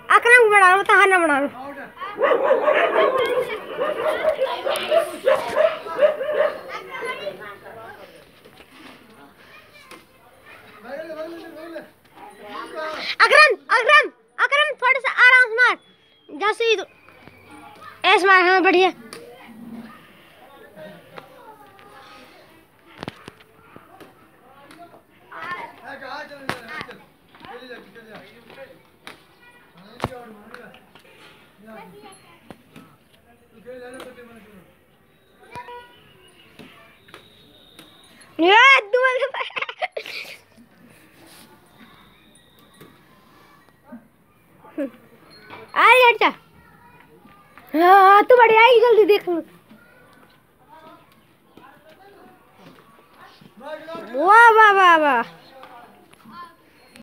अकरम को बना लो, तहाना बना लो। अकरम अकरम अकरम थोड़ा सा आराम से मार, जैसे ही ऐसे मार। हाँ बढ़िया। अरे हट जा। हाँ तू बढ़िया आई, जल्दी देख लो। वाह वाह वाह वाह।